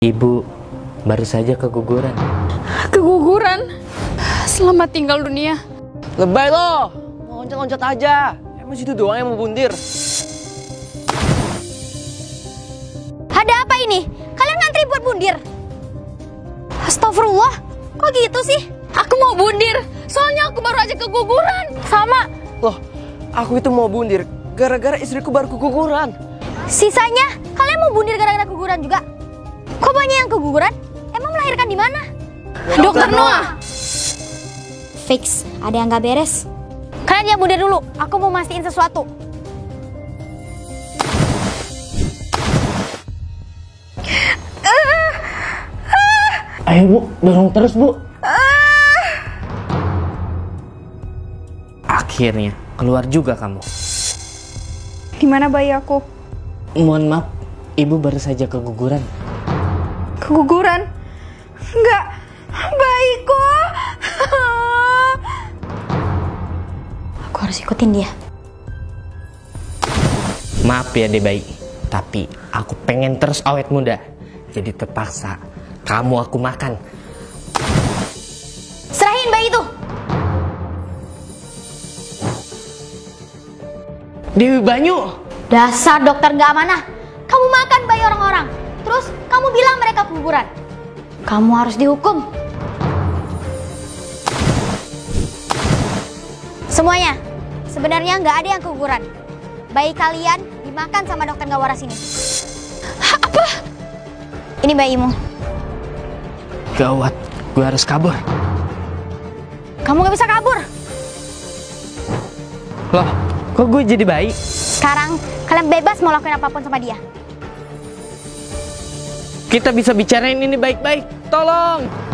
Ibu baru saja keguguran. Keguguran? Selamat tinggal dunia. Lebay lo, mau loncat-loncat aja. Emang situ doang yang mau bundir. Ada apa ini? Kalian ngantri buat bundir? Astagfirullah, kok gitu sih? Aku mau bundir, soalnya aku baru aja keguguran. Sama. Loh, aku itu mau bundir gara-gara istriku baru keguguran. Sisanya, kalian mau bundir gara-gara keguguran juga? Kok banyak yang keguguran? Emang melahirkan di mana? Dokter Noah. Fix, ada yang gak beres. Kalian jangan bundir dulu, aku mau mastiin sesuatu. Ayo Bu, dorong terus Bu. Akhirnya keluar juga kamu. Gimana bayi aku? Mohon maaf, Ibu baru saja keguguran. Keguguran? Enggak, bayiku. Aku harus ikutin dia. Maaf ya deh bayi, tapi aku pengen terus awet muda. Jadi terpaksa kamu aku makan. Serahin bayi itu. Dewi Banyu. Dasar dokter gak amanah. Kamu makan bayi orang-orang. Terus kamu bilang mereka keguguran. Kamu harus dihukum. Semuanya, sebenarnya nggak ada yang keguguran. Bayi kalian dimakan sama dokter gak waras ini. Apa? Ini bayimu. Gawat, gue harus kabur. Kamu gak bisa kabur. Loh, kok gue jadi bayi? Sekarang kalian bebas mau lakuin apapun sama dia. Kita bisa bicarain ini baik-baik. Tolong.